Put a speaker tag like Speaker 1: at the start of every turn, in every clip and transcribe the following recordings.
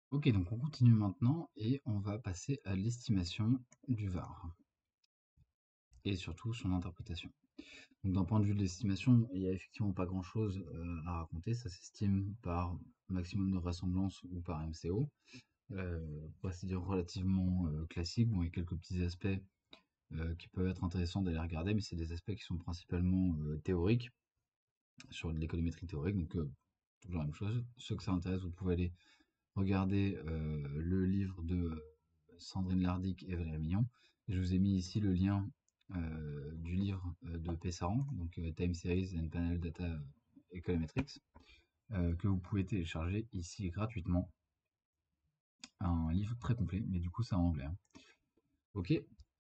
Speaker 1: Ok, donc on continue maintenant et on va passer à l'estimation du VAR et surtout son interprétation. Donc d'un point de vue de l'estimation, il n'y a effectivement pas grand-chose à raconter, ça s'estime par maximum de vraisemblance ou par MCO. Procédure relativement classique, bon, il y a quelques petits aspects qui peuvent être intéressants d'aller regarder, mais c'est des aspects qui sont principalement théoriques, sur de l'économétrie théorique, donc toujours la même chose. Ceux que ça intéresse, vous pouvez aller regarder le livre de Sandrine Lardic et Valérie Mignon. Je vous ai mis ici le lien du livre de Pessaran, donc Time Series and Panel Data Econometrics, que vous pouvez télécharger ici gratuitement. Un livre très complet, mais du coup c'est en anglais, hein. Ok.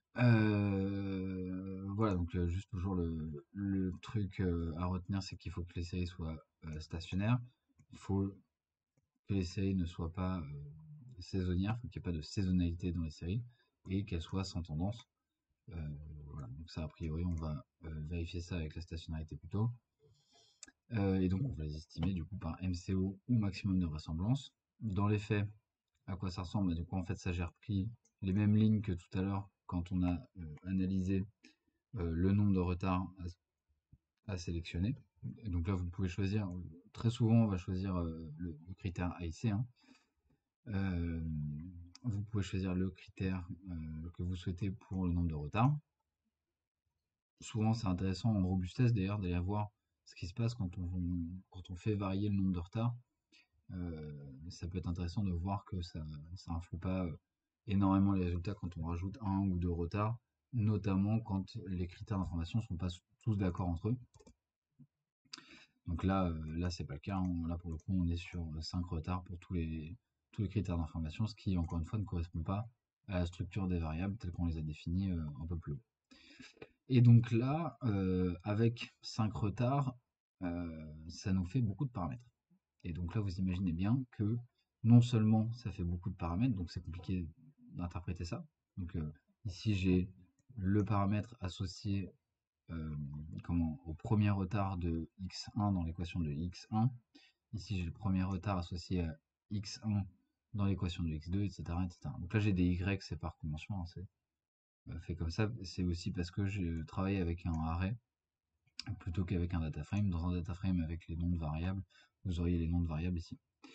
Speaker 1: Voilà, donc juste toujours le truc à retenir, c'est qu'il faut que les séries soient stationnaires. Il faut que les séries ne soient pas saisonnières, il faut qu'il n'y ait pas de saisonnalité dans les séries et qu'elles soient sans tendance. Voilà, donc ça a priori on va vérifier ça avec la stationnarité plutôt. Et donc on va les estimer du coup par MCO ou maximum de vraisemblance. Dans les faits, à quoi ça ressemble? Du coup en fait ça j'ai repris les mêmes lignes que tout à l'heure quand on a analysé le nombre de retards à sélectionner. Et donc là vous pouvez choisir, très souvent on va choisir le critère AIC, hein. Euh, Vous pouvez choisir le critère que vous souhaitez pour le nombre de retards. Souvent, c'est intéressant en robustesse d'ailleurs d'aller voir ce qui se passe quand on fait varier le nombre de retards. Ça peut être intéressant de voir que ça influe pas énormément les résultats quand on rajoute un ou deux retards, notamment quand les critères d'information ne sont pas tous d'accord entre eux. Donc là c'est pas le cas, hein. Là pour le coup on est sur 5 retards pour tous les critères d'information, ce qui encore une fois ne correspond pas à la structure des variables telles qu'on les a définies un peu plus haut. Et donc là, avec 5 retards, ça nous fait beaucoup de paramètres. Et donc là, vous imaginez bien que non seulement ça fait beaucoup de paramètres, donc c'est compliqué d'interpréter ça. Donc ici, j'ai le paramètre associé au premier retard de x1 dans l'équation de x1. Ici, j'ai le premier retard associé à x1 dans l'équation de x2, etc., etc. Donc là, j'ai des y, c'est par convention, hein, c'est fait comme ça. C'est aussi parce que je travaille avec un array plutôt qu'avec un data frame. Dans un data frame avec les noms de variables, vous auriez les noms de variables ici.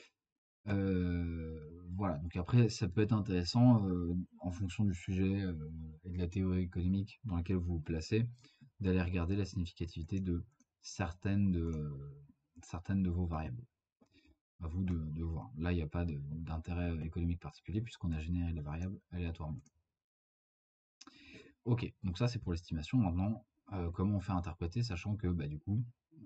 Speaker 1: Voilà, donc après ça peut être intéressant en fonction du sujet et de la théorie économique dans laquelle vous vous placez, d'aller regarder la significativité de certaines de vos variables. À vous de voir. Là, il n'y a pas d'intérêt économique particulier puisqu'on a généré les variables aléatoirement. Ok, donc ça c'est pour l'estimation. Maintenant, comment on fait interpréter, sachant que bah, du coup,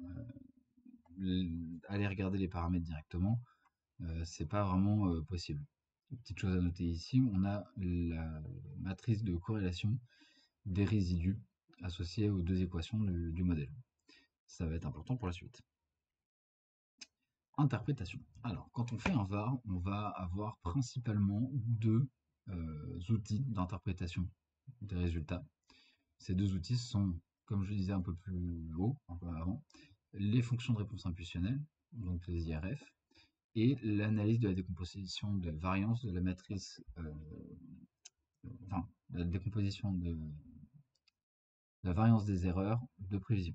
Speaker 1: aller regarder les paramètres directement, c'est pas vraiment possible. Petite chose à noter ici, on a la matrice de corrélation des résidus associés aux deux équations du modèle. Ça va être important pour la suite. Interprétation. Alors, quand on fait un VAR, on va avoir principalement deux outils d'interprétation des résultats. Ces deux outils sont, comme je le disais un peu plus haut, un peu avant, les fonctions de réponse impulsionnelle, donc les IRF, et l'analyse de la décomposition de la variance de la matrice, enfin, la décomposition de la variance des erreurs de prévision.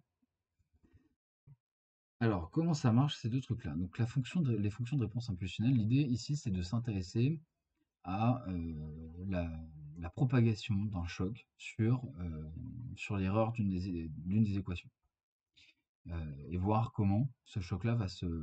Speaker 1: Alors, comment ça marche ces deux trucs-là? Donc, les fonctions de réponse impulsionnelle, l'idée ici, c'est de s'intéresser à la propagation d'un choc sur l'erreur d'une des équations. Et voir comment ce choc-là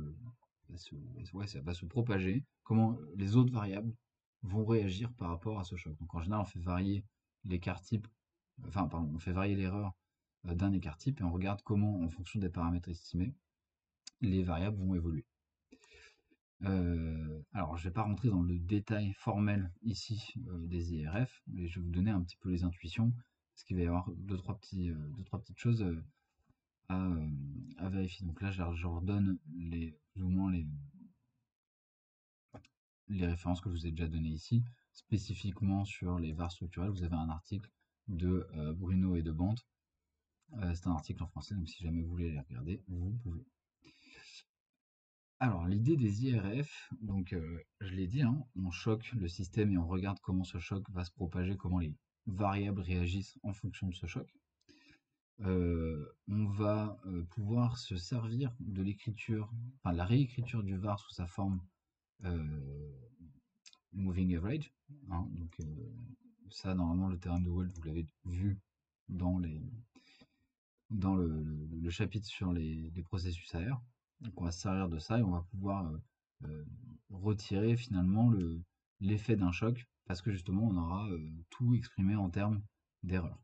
Speaker 1: va se propager, comment les autres variables vont réagir par rapport à ce choc. Donc en général, on fait varier l'écart type, enfin pardon, on fait varier l'erreur d'un écart type et on regarde comment, en fonction des paramètres estimés, les variables vont évoluer. Alors, je ne vais pas rentrer dans le détail formel ici des IRF, mais je vais vous donner un petit peu les intuitions, parce qu'il va y avoir deux, trois petites choses à vérifier. Donc là, je redonne plus ou moins les références que je vous ai déjà données ici. Spécifiquement sur les VAR structurels, vous avez un article de Bruno et de Bande. C'est un article en français, donc si jamais vous voulez les regarder, vous pouvez. Alors, l'idée des IRF, donc je l'ai dit, hein, on choque le système et on regarde comment ce choc va se propager, comment les variables réagissent en fonction de ce choc. On va pouvoir se servir de l'écriture, enfin de la réécriture du var sous sa forme euh, moving average, hein, donc ça, normalement, le théorème de Wald, vous l'avez vu dans le chapitre sur les processus AR. Donc on va se servir de ça et on va pouvoir euh, retirer finalement l'effet d'un choc parce que justement on aura tout exprimé en termes d'erreur.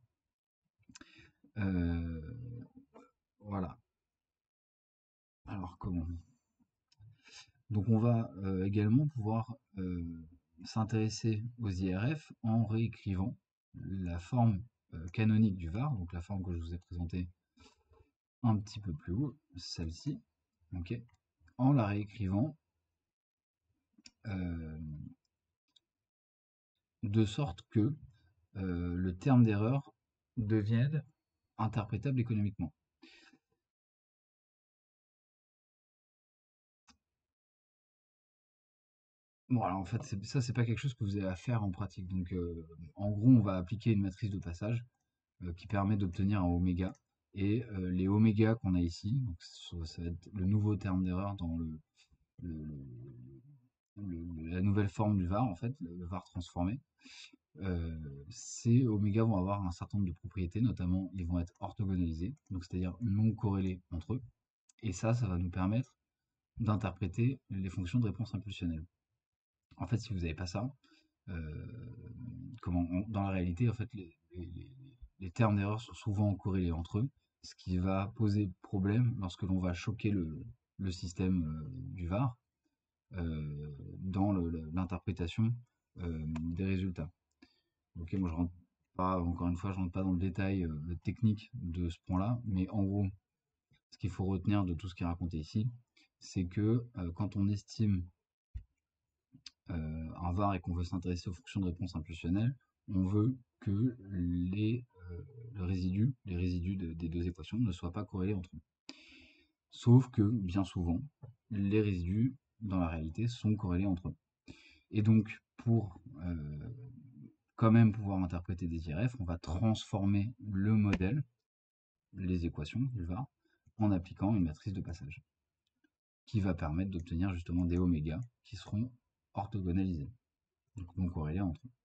Speaker 1: Euh, voilà. Alors comment? Donc on va également pouvoir s'intéresser aux IRF en réécrivant la forme canonique du var, donc la forme que je vous ai présentée un petit peu plus haut, celle-ci, ok, en la réécrivant euh, de sorte que le terme d'erreur devienne interprétable économiquement. Bon, alors en fait, ça, c'est pas quelque chose que vous avez à faire en pratique. Donc, en gros, on va appliquer une matrice de passage qui permet d'obtenir un oméga. Et les oméga qu'on a ici, donc ça va être le nouveau terme d'erreur dans le- la nouvelle forme du var, en fait, le var transformé. Ces oméga vont avoir un certain nombre de propriétés, notamment ils vont être orthogonalisés, donc c'est-à-dire non corrélés entre eux. Et ça va nous permettre d'interpréter les fonctions de réponse impulsionnelle. En fait, si vous n'avez pas ça, dans la réalité, en fait, les termes d'erreur sont souvent corrélés entre eux, ce qui va poser problème lorsque l'on va choquer le système du var dans l'interprétation des résultats. Ok, moi je rentre pas, encore une fois, je rentre pas dans le détail technique de ce point-là, mais en gros, ce qu'il faut retenir de tout ce qui est raconté ici, c'est que quand on estime un var et qu'on veut s'intéresser aux fonctions de réponse impulsionnelle, on veut que les résidus des deux équations ne soient pas corrélés entre eux. Sauf que, bien souvent, les résidus, dans la réalité, sont corrélés entre eux. Et donc, pour quand même pouvoir interpréter des IRF, on va transformer le modèle, les équations du var, en appliquant une matrice de passage, qui va permettre d'obtenir justement des oméga qui seront orthogonalisés, donc non corrélés entre eux.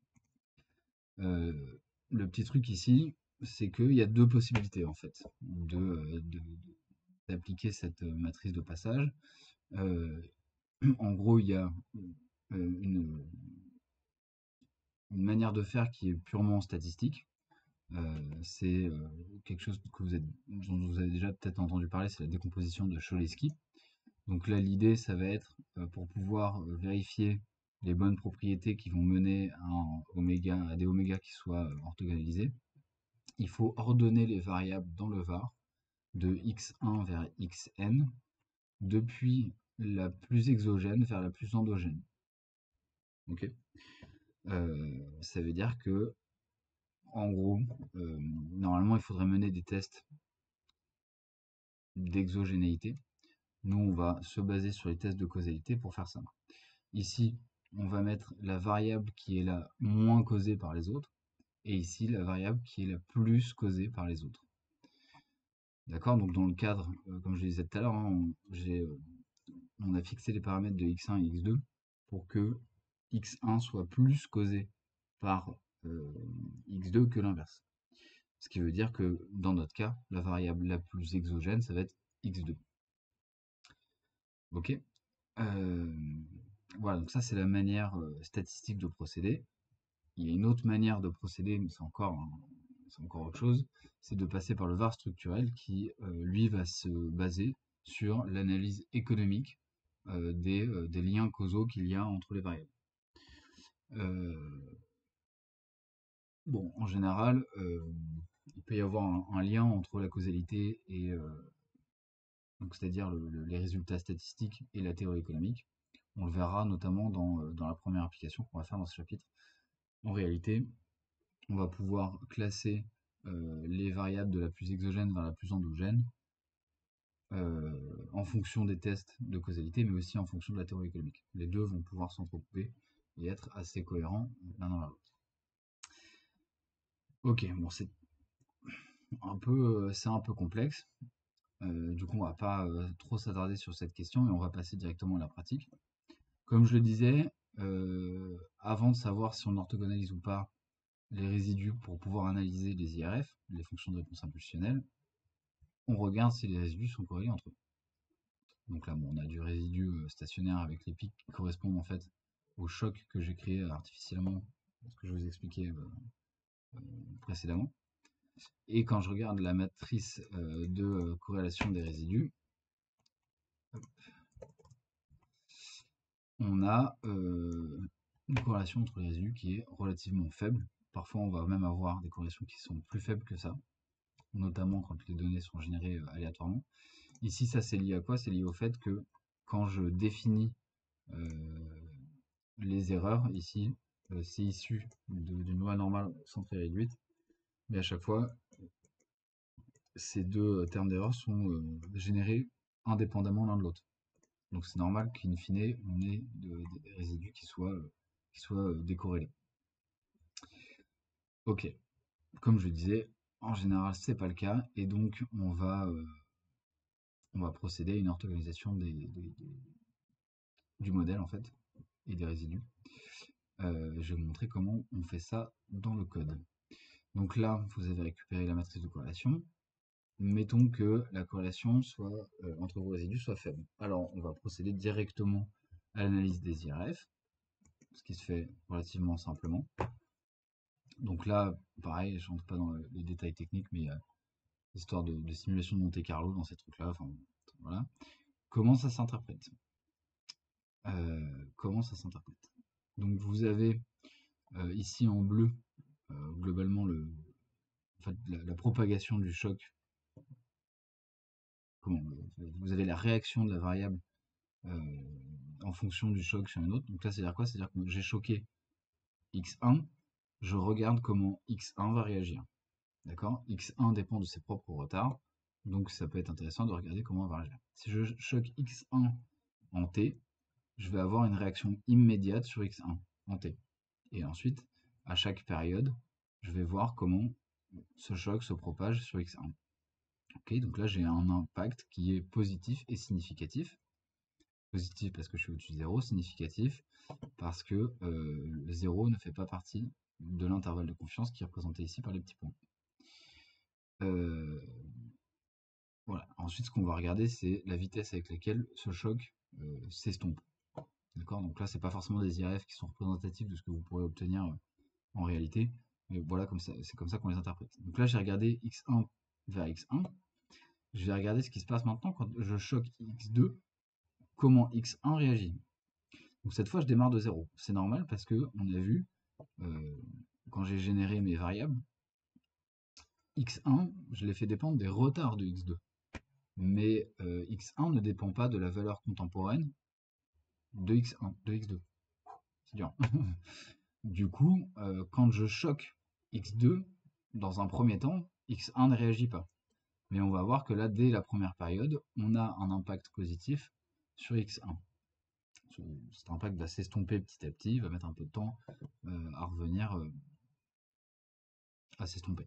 Speaker 1: Le petit truc ici, c'est qu'il y a deux possibilités en fait d'appliquer cette matrice de passage. Euh, En gros, il y a une, une manière de faire qui est purement statistique. C'est quelque chose dont vous avez déjà peut-être entendu parler, c'est la décomposition de Cholesky. Donc là, l'idée, ça va être pour pouvoir vérifier les bonnes propriétés qui vont mener à des oméga qui soient orthogonalisés. Il faut ordonner les variables dans le var de x1 vers xn depuis la plus exogène vers la plus endogène. Ok. Ça veut dire que, en gros, normalement, il faudrait mener des tests d'exogénéité. Nous, on va se baser sur les tests de causalité pour faire ça. Ici, on va mettre la variable qui est la moins causée par les autres, et ici, la variable qui est la plus causée par les autres. D'accord? Donc dans le cadre, comme je le disais tout à l'heure, hein, on a fixé les paramètres de x1 et x2 pour que x1 soit plus causé par x2 que l'inverse. Ce qui veut dire que dans notre cas, la variable la plus exogène, ça va être x2. Ok? Euh, voilà, donc ça c'est la manière statistique de procéder. Il y a une autre manière de procéder, mais c'est encore autre chose, c'est de passer par le var structurel qui, lui, va se baser sur l'analyse économique des liens causaux qu'il y a entre les variables. Euh, bon, en général, il peut y avoir un lien entre la causalité et donc c'est-à-dire les résultats statistiques et la théorie économique. On le verra notamment dans la première application qu'on va faire dans ce chapitre. En réalité, on va pouvoir classer les variables de la plus exogène vers la plus endogène en fonction des tests de causalité, mais aussi en fonction de la théorie économique. Les deux vont pouvoir s'entrecouper et être assez cohérents l'un dans l'autre. Ok, bon, c'est un peu complexe. Du coup, on va pas trop s'attarder sur cette question et on va passer directement à la pratique. Comme je le disais, avant de savoir si on orthogonalise ou pas les résidus pour pouvoir analyser les IRF, les fonctions de réponse impulsionnelle, on regarde si les résidus sont corrélés entre eux. Donc là, bon, on a du résidu stationnaire avec les pics qui correspondent en fait au choc que j'ai créé artificiellement, ce que je vous expliquais précédemment. Et quand je regarde la matrice de corrélation des résidus, on a une corrélation entre les résidus qui est relativement faible. Parfois, on va même avoir des corrélations qui sont plus faibles que ça, notamment quand les données sont générées aléatoirement. Ici, ça c'est lié à quoi? C'est lié au fait que quand je définis les erreurs, ici, c'est issu d'une loi normale centrée réduite, mais à chaque fois, ces deux termes d'erreur sont générés indépendamment l'un de l'autre. Donc c'est normal qu'in fine, on ait des résidus qui soient décorrélés. Ok, comme je disais, en général, c'est pas le cas, et donc on va procéder à une orthogonisation du modèle en fait, et des résidus. Je vais vous montrer comment on fait ça dans le code. Donc là, vous avez récupéré la matrice de corrélation. Mettons que la corrélation entre vos résidus soit faible. Alors, on va procéder directement à l'analyse des IRF, ce qui se fait relativement simplement. Donc là, pareil, je ne rentre pas dans les détails techniques, mais il y a l'histoire de simulation de Monte-Carlo dans ces trucs-là. Enfin, voilà. Comment ça s'interprète? Comment ça s'interprète? Donc vous avez ici en bleu, globalement, en fait, la propagation du choc. Vous avez la réaction de la variable en fonction du choc sur une autre. Donc là, c'est-à-dire quoi? C'est-à-dire que j'ai choqué x1, je regarde comment x1 va réagir. D'accord? X1 dépend de ses propres retards, donc ça peut être intéressant de regarder comment on va réagir. Si je choque x1 en t, je vais avoir une réaction immédiate sur x1 en t. Et ensuite, à chaque période, je vais voir comment ce choc se propage sur x1. Ok, donc là j'ai un impact qui est positif et significatif. Positif parce que je suis au-dessus de 0, significatif parce que le 0 ne fait pas partie de l'intervalle de confiance qui est représenté ici par les petits points. Voilà. Ensuite, ce qu'on va regarder, c'est la vitesse avec laquelle ce choc s'estompe. D'accord? Donc là, c'est pas forcément des IRF qui sont représentatifs de ce que vous pourrez obtenir en réalité, mais voilà, c'est comme ça qu'on les interprète. Donc là, j'ai regardé x1 vers x1. Je vais regarder ce qui se passe maintenant quand je choque x2, comment x1 réagit. Donc cette fois, je démarre de 0. C'est normal parce que on a vu, quand j'ai généré mes variables, x1, je l'ai fait dépendre des retards de x2. Mais x1 ne dépend pas de la valeur contemporaine de x1, de x2. C'est dur. Du coup, quand je choque x2, dans un premier temps, x1 ne réagit pas. Mais on va voir que là, dès la première période, on a un impact positif sur x1. Cet impact va s'estomper petit à petit, va mettre un peu de temps à revenir à s'estomper.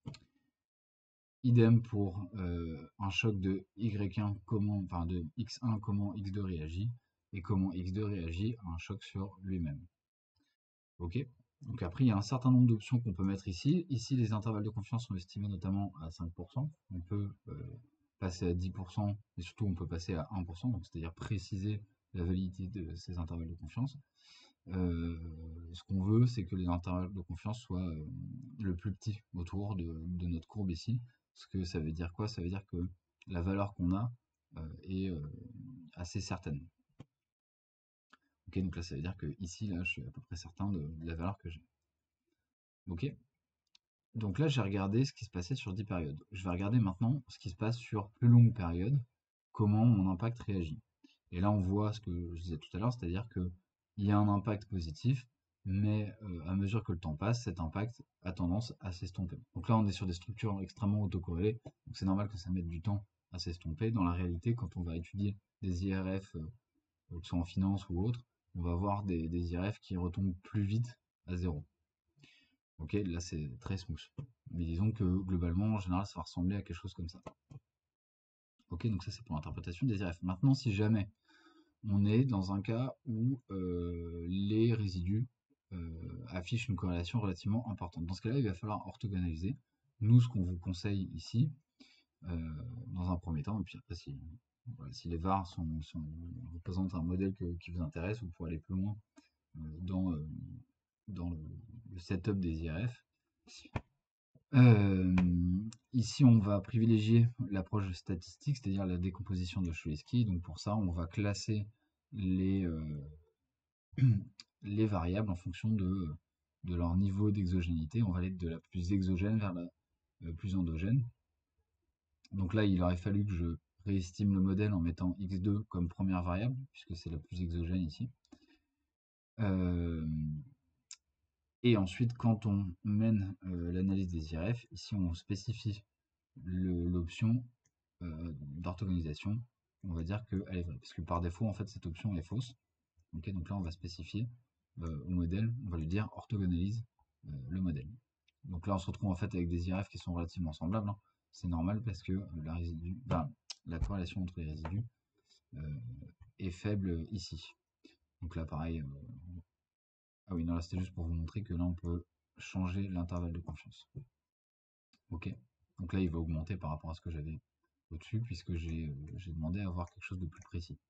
Speaker 1: Idem pour un choc de y1, de x1, comment x2 réagit, et comment x2 réagit à un choc sur lui-même. Ok. Donc après, il y a un certain nombre d'options qu'on peut mettre ici. Ici, les intervalles de confiance sont estimés notamment à 5%. On peut passer à 10%, et surtout on peut passer à 1%, donc c'est-à-dire préciser la validité de ces intervalles de confiance. Ce qu'on veut, c'est que les intervalles de confiance soient le plus petit autour de notre courbe ici. Ce que ça veut dire quoi? Ça veut dire que la valeur qu'on a est assez certaine. Ok, donc là ça veut dire que ici, là, je suis à peu près certain de la valeur que j'ai. Ok. Donc là, j'ai regardé ce qui se passait sur 10 périodes. Je vais regarder maintenant ce qui se passe sur plus longue période, comment mon impact réagit. Et là, on voit ce que je disais tout à l'heure, c'est-à-dire qu'il y a un impact positif, mais à mesure que le temps passe, cet impact a tendance à s'estomper. Donc là, on est sur des structures extrêmement autocorrélées, donc c'est normal que ça mette du temps à s'estomper. Dans la réalité, quand on va étudier des IRF, que ce soit en finance ou autre, on va avoir des IRF qui retombent plus vite à zéro. Ok, là c'est très smooth. Mais disons que globalement, en général, ça va ressembler à quelque chose comme ça. Ok, donc ça c'est pour l'interprétation des IRF. Maintenant, si jamais on est dans un cas où les résidus affichent une corrélation relativement importante. Dans ce cas-là, il va falloir orthogonaliser. Nous, ce qu'on vous conseille ici, dans un premier temps, et puis après, si, voilà, si les VAR représentent un modèle qui vous intéresse, vous pouvez aller plus loin dans, dans le setup des IRF. Ici, on va privilégier l'approche statistique, c'est-à-dire la décomposition de Cholesky. Donc pour ça, on va classer les, les variables en fonction de leur niveau d'exogénité. On va aller de la plus exogène vers la plus endogène. Donc là, il aurait fallu que je réestime le modèle en mettant x2 comme première variable, puisque c'est la plus exogène ici. Et ensuite, quand on mène l'analyse des IRF, ici on spécifie l'option d'orthogonisation. On va dire qu'elle est vraie, parce que par défaut, en fait, cette option est fausse. Okay, donc là, on va spécifier au modèle, on va lui dire orthogonalise le modèle. Donc là, on se retrouve en fait avec des IRF qui sont relativement semblables, hein. C'est normal parce que la corrélation entre les résidus est faible ici. Donc là, pareil. Ah oui, non, là, c'était juste pour vous montrer que là, on peut changer l'intervalle de confiance. Ok. Donc là, il va augmenter par rapport à ce que j'avais au-dessus, puisque j'ai demandé à avoir quelque chose de plus précis.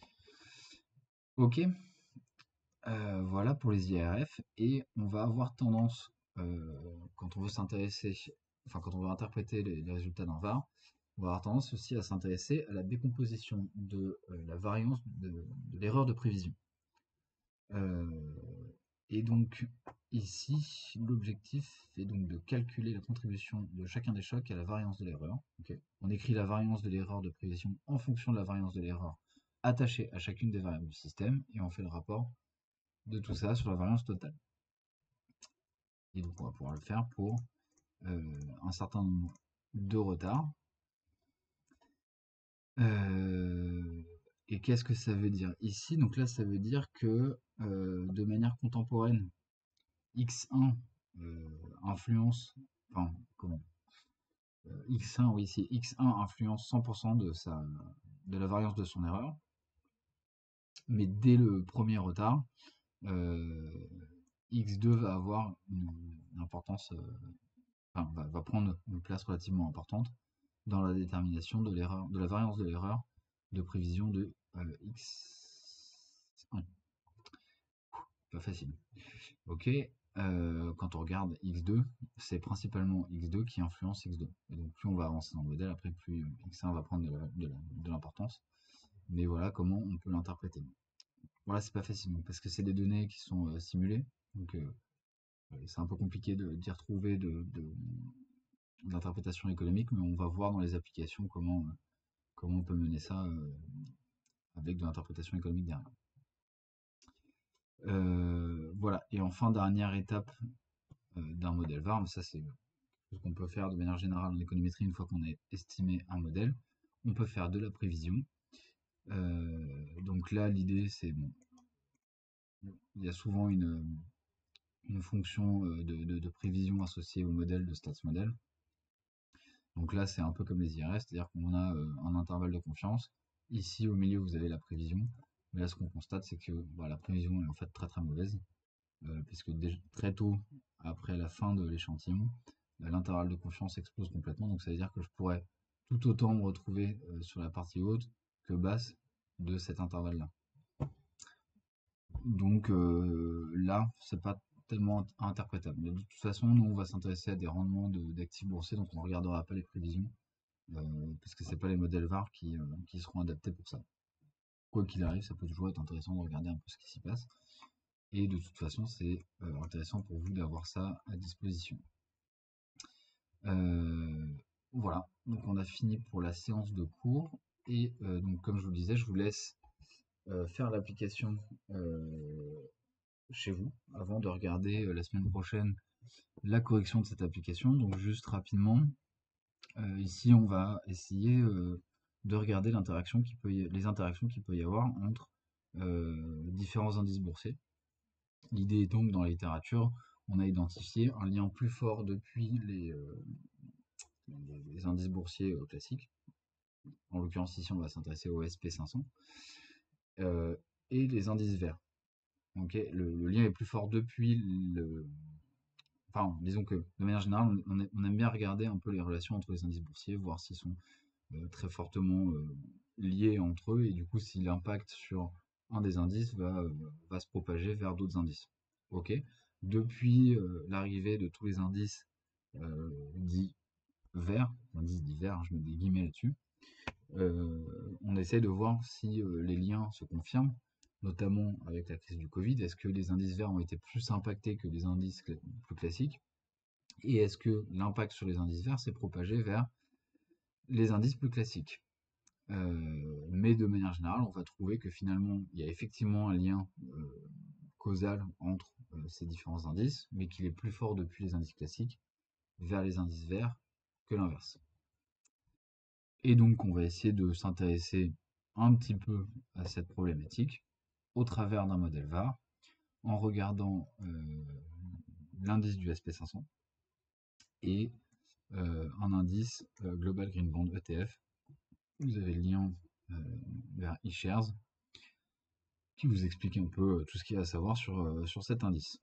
Speaker 1: Ok. Voilà pour les IRF, et on va avoir tendance, quand on veut s'intéresser, enfin quand on veut interpréter les résultats d'un VAR, on va avoir tendance aussi à s'intéresser à la décomposition de la variance de l'erreur de prévision. Et donc ici, l'objectif est donc de calculer la contribution de chacun des chocs à la variance de l'erreur. Okay. On écrit la variance de l'erreur de prévision en fonction de la variance de l'erreur attachée à chacune des variables du système, et on fait le rapport de tout ça sur la variance totale. Et donc on va pouvoir le faire pour un certain nombre de retards. Et qu'est-ce que ça veut dire ici? Donc là, ça veut dire que de manière contemporaine, x1 influence, enfin comment? X1, oui, c'est x1 influence 100% de la variance de son erreur, mais dès le premier retard, x2 va avoir une importance, enfin, va prendre une place relativement importante dans la détermination de l'erreur, de la variance de l'erreur de prévision de x1. Pas facile. Ok. Quand on regarde x2, c'est principalement x2 qui influence x2. Et donc plus on va avancer dans le modèle, après plus x1 va prendre de l'importance. Mais voilà comment on peut l'interpréter. Voilà, c'est pas facile parce que c'est des données qui sont simulées. Donc c'est un peu compliqué d'y retrouver d'interprétation économique, mais on va voir dans les applications comment on peut mener ça avec de l'interprétation économique derrière. Voilà, et enfin, dernière étape d'un modèle VAR, mais ça c'est ce qu'on peut faire de manière générale en économétrie une fois qu'on a estimé un modèle. On peut faire de la prévision. Donc là, l'idée c'est, bon, il y a souvent une fonction de prévision associée au modèle de stats model. Donc là, c'est un peu comme les IRS, c'est-à-dire qu'on a un intervalle de confiance. Ici, au milieu, vous avez la prévision. Mais là, ce qu'on constate, c'est que la prévision est en fait très très mauvaise, puisque très tôt, après la fin de l'échantillon, l'intervalle de confiance explose complètement. Donc ça veut dire que je pourrais tout autant me retrouver sur la partie haute que basse de cet intervalle-là. Donc là, c'est pas tellement interprétable. Mais de toute façon, nous, on va s'intéresser à des rendements d'actifs boursiers, donc on ne regardera pas les prévisions, parce que c'est pas les modèles VAR qui seront adaptés pour ça. Quoi qu'il arrive, ça peut toujours être intéressant de regarder un peu ce qui s'y passe. Et de toute façon, c'est intéressant pour vous d'avoir ça à disposition. Voilà, donc on a fini pour la séance de cours. Et donc comme je vous le disais, je vous laisse faire l'application chez vous avant de regarder la semaine prochaine la correction de cette application. Donc juste rapidement, ici on va essayer de regarder les interactions qu'il peut y avoir entre différents indices boursiers. L'idée est donc, dans la littérature, on a identifié un lien plus fort depuis les indices boursiers classiques. En l'occurrence, ici, on va s'intéresser au SP500 et les indices verts. Okay, le lien est plus fort depuis le. Enfin, disons que de manière générale, on aime bien regarder un peu les relations entre les indices boursiers, voir s'ils sont très fortement liés entre eux, et du coup, si l'impact sur un des indices va se propager vers d'autres indices. Ok. Depuis l'arrivée de tous les indices dits verts, indices dits verts, hein, je mets des guillemets là-dessus, on essaie de voir si les liens se confirment, notamment avec la crise du Covid. Est-ce que les indices verts ont été plus impactés que les indices plus classiques? Et est-ce que l'impact sur les indices verts s'est propagé vers les indices plus classiques? Mais de manière générale, on va trouver que finalement, il y a effectivement un lien causal entre ces différents indices, mais qu'il est plus fort depuis les indices classiques vers les indices verts que l'inverse. Et donc, on va essayer de s'intéresser un petit peu à cette problématique au travers d'un modèle VAR, en regardant l'indice du SP500 et un indice Global Green Bond ETF. Vous avez le lien vers eShares qui vous explique un peu tout ce qu'il y a à savoir sur cet indice.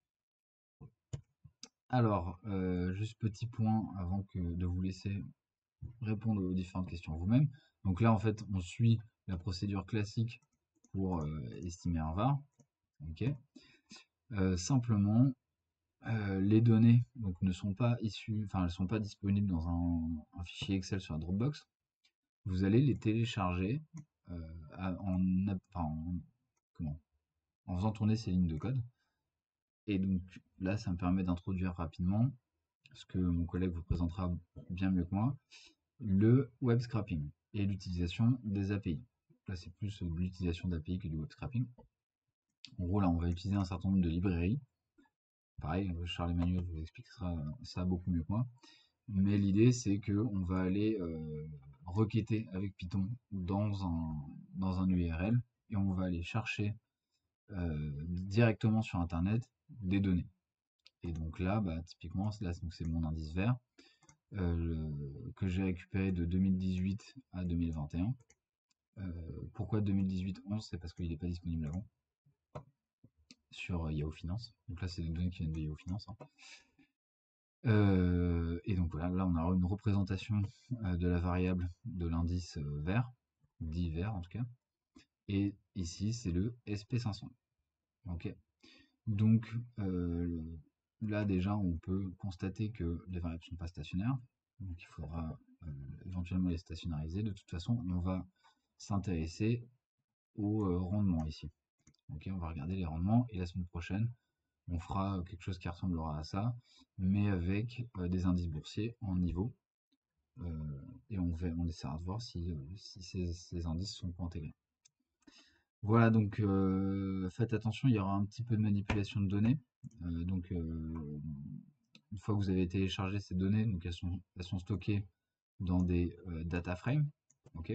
Speaker 1: Alors, juste petit point avant de vous laisser répondre aux différentes questions vous-même. Donc là, en fait, on suit la procédure classique pour estimer un VAR. Okay. Simplement, les données donc, ne sont pas issues, enfin, elles ne sont pas disponibles dans un fichier Excel sur la Dropbox. Vous allez les télécharger en faisant tourner ces lignes de code. Et donc là, ça me permet d'introduire rapidement ce que mon collègue vous présentera bien mieux que moi, le web scrapping et l'utilisation des API. Là, c'est plus de l'utilisation d'API que du web scrapping. En gros, là, on va utiliser un certain nombre de librairies. Pareil, Charles-Emmanuel vous expliquera ça beaucoup mieux que moi. Mais l'idée, c'est qu'on va aller requêter avec Python dans un URL et on va aller chercher directement sur Internet des données. Et donc là, typiquement, c'est mon indice vert que j'ai récupéré de 2018 à 2021. Pourquoi 2018-11? C'est parce qu'il n'est pas disponible avant sur Yahoo Finance. Donc là, c'est des données qui viennent de Yahoo Finance. Hein. Et donc voilà, là on a une représentation de la variable de l'indice vert, dit vert en tout cas. Et ici c'est le SP500. Ok. Donc là déjà on peut constater que les variables ne sont pas stationnaires. Donc il faudra éventuellement les stationnariser. De toute façon, on va s'intéresser au rendement ici. Ok, on va regarder les rendements et la semaine prochaine, on fera quelque chose qui ressemblera à ça, mais avec des indices boursiers en niveau. Et on essaiera de voir si ces indices sont intégrés. Voilà, donc faites attention, il y aura un petit peu de manipulation de données. Donc une fois que vous avez téléchargé ces données, donc elles sont stockées dans des data frames. Okay.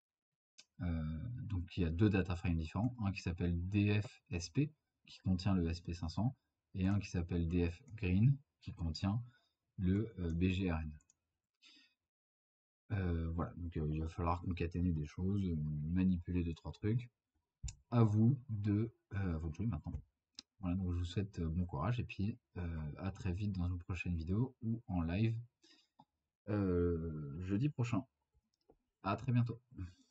Speaker 1: Donc il y a deux data frames différents, un qui s'appelle DFSP qui contient le SP500 et un qui s'appelle DF Green qui contient le BGRN. Voilà, donc il va falloir concaténer des choses, manipuler 2-3 trucs. À vous de jouer maintenant. Voilà, donc je vous souhaite bon courage et puis à très vite dans une prochaine vidéo ou en live jeudi prochain. À très bientôt.